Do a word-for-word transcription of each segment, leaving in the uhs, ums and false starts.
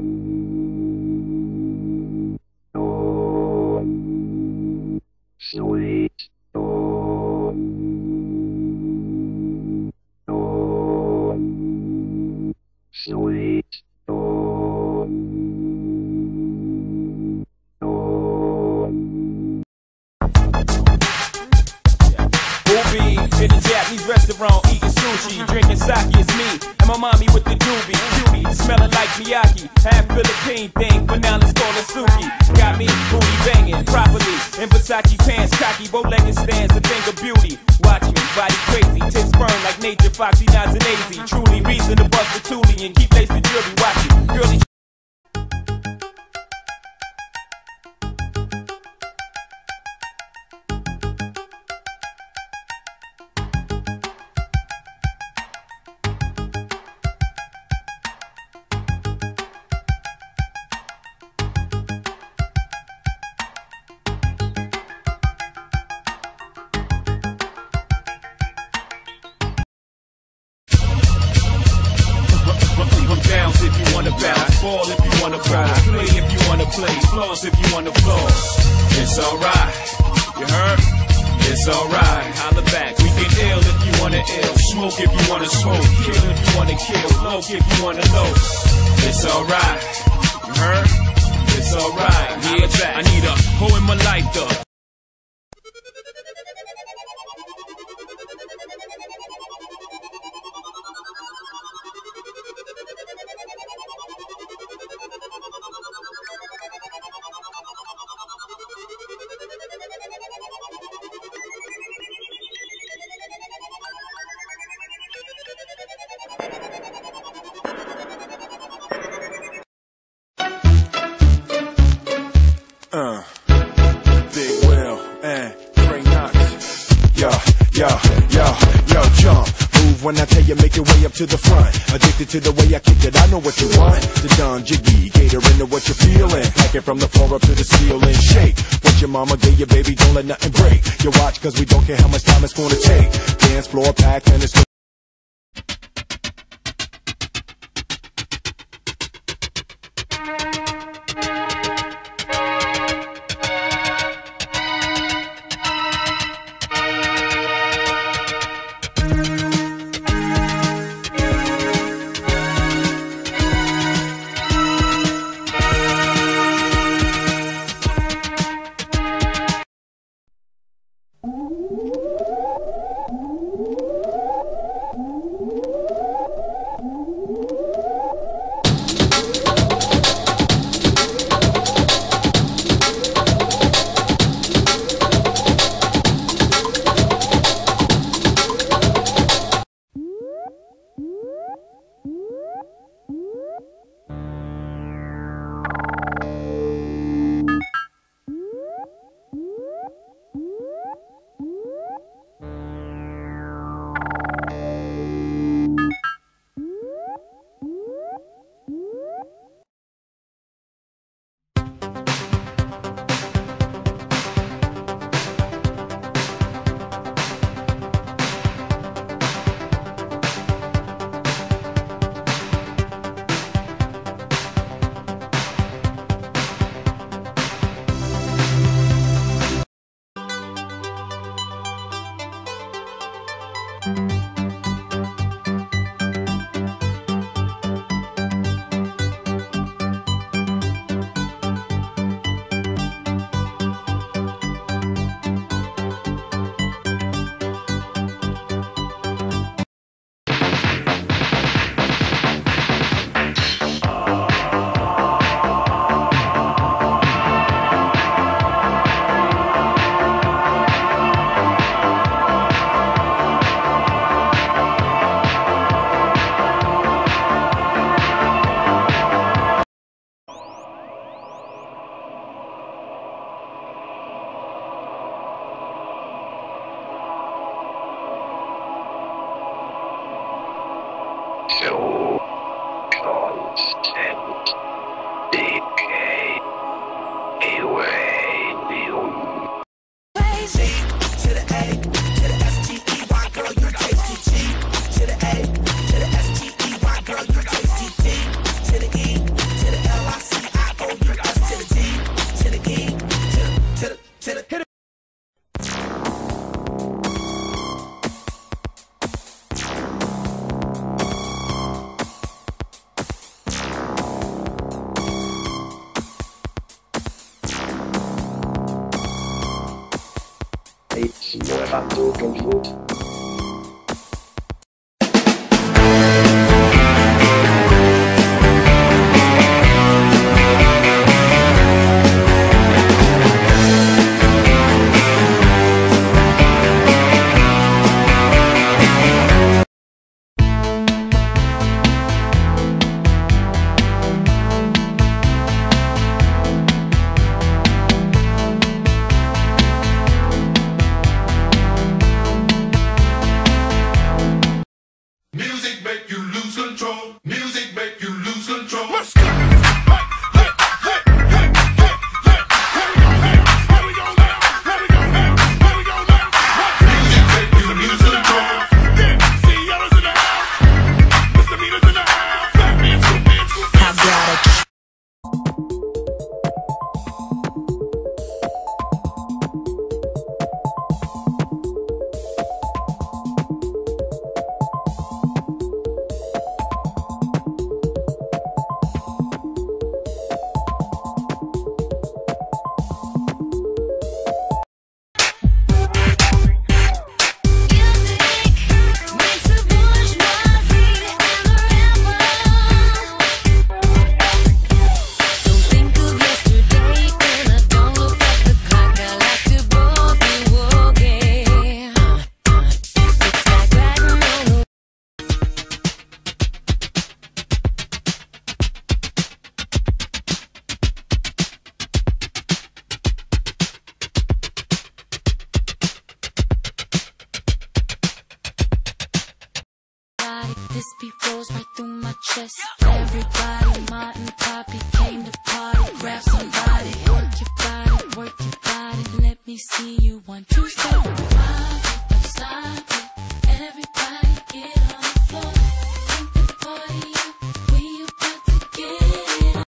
Sweet. Sweet. In a Japanese restaurant, eating sushi, drinking sake, it's me and my mommy with the doobie, cutie, smelling like Miyaki, half Philippine thing, but now let's call it Suki. Got me booty banging properly in Versace pants, cocky, bow-legged stands, a thing of beauty. Watch me, body crazy, tits burn like nature, foxy, nods and lazy. Truly reason to bust the toolie and keep lace the jewelry. Watch it, girlie. Bounce if you wanna bounce, ball if you wanna ball, play if you wanna play, floss if you wanna floss. It's alright, you heard? It's alright, holla back. We get ill if you wanna ill, smoke if you wanna smoke, kill if you wanna kill, low if you wanna low. It's alright, you heard? It's alright, yeah, back. I need a hoe in my life though. Uh, Big Will and Ray Knox. Yo, yo, yo, yo, jump. Move when I tell you, make your way up to the front. Addicted to the way I kick it, I know what you want. The Don Jiggy, catering to what you're feeling. Pack it from the floor up to the ceiling. Shake what your mama gave you, baby, don't let nothing break. You watch, cause we don't care how much time it's gonna take. Dance floor packed and it's Kraftwerk. This beat rolls right through my chest. Everybody, Martin, Poppy came to party. Grab somebody, work your body, work your body. Let me see you one, two, step. Pop it, stop it. Everybody get on the floor. Take the party up. We about to get it on.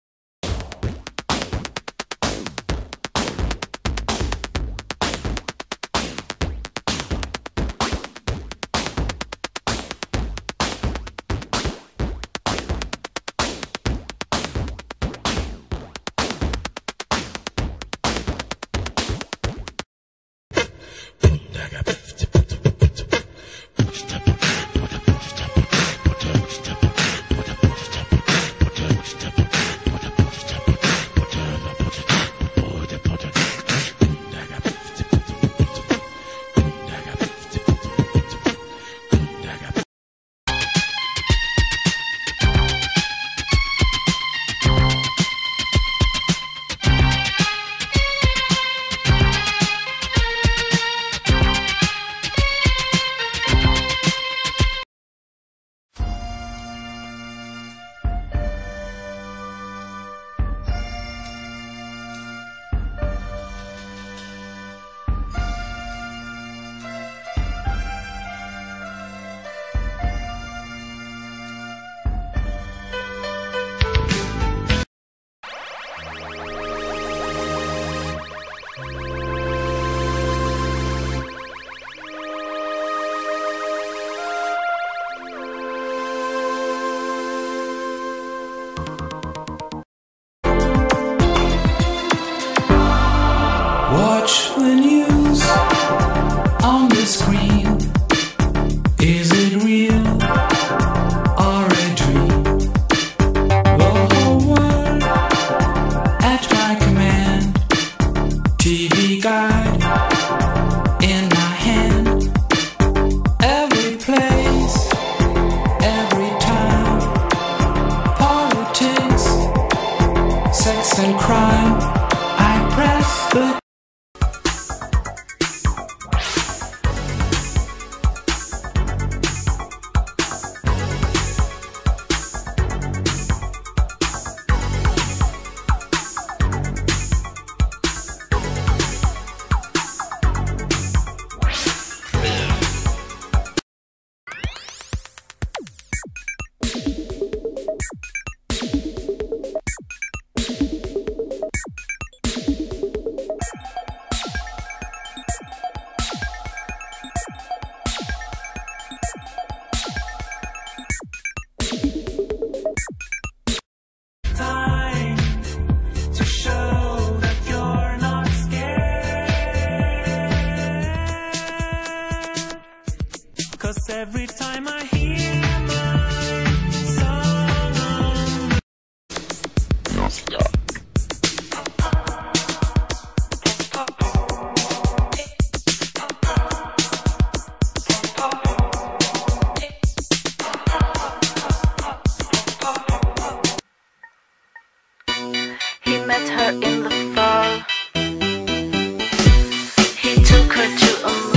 Watch the news on the screen. Is it real or a dream? The whole world at my command. T V guide in my hand. Every place, every time. Politics, sex and crime. I press the He met her in the fall. He took her to a